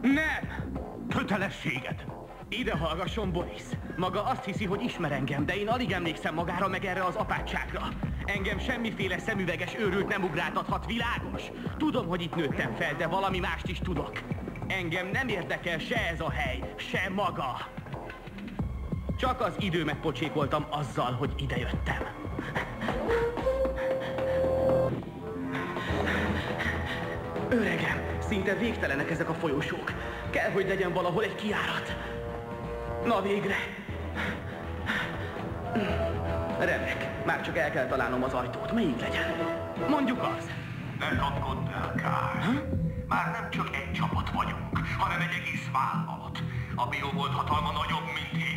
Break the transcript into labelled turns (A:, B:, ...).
A: Nem!
B: Kötelességed!
A: Ide hallgasson, Boris. Maga azt hiszi, hogy ismer engem, de én alig emlékszem magára meg erre az apátságra. Engem semmiféle szemüveges őrült nem ugráltathat, világos? Tudom, hogy itt nőttem fel, de valami mást is tudok. Engem nem érdekel se ez a hely, se maga. Csak az időmet pocsékoltam azzal, hogy idejöttem. Öregem, szinte végtelenek ezek a folyosók. Kell, hogy legyen valahol egy kijárat. Na végre! Remek, már csak el kell találnom az ajtót. Melyik legyen? Mondjuk az.
B: Ne kapkodd el, Kyle. Már nem csak egy csapat vagyunk, hanem egy egész vállalat. A biobolt hatalma nagyobb, mint én.